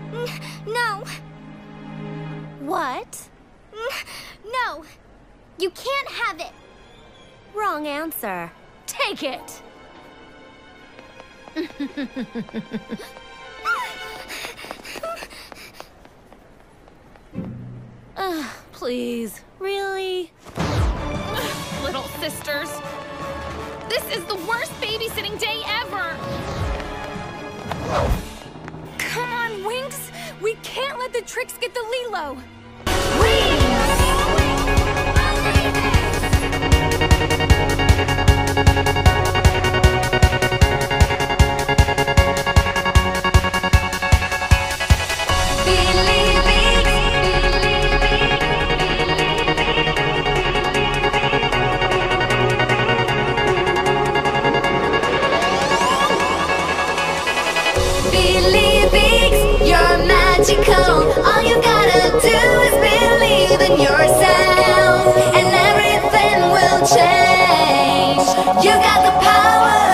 No. What? No. You can't have it. Wrong answer. Take it! Please, really? Little sisters. This is the worst babysitting day ever! Come on, Winx! We can't let the tricks get the Lilo! All you gotta do is believe in yourself, and everything will change. You got the power.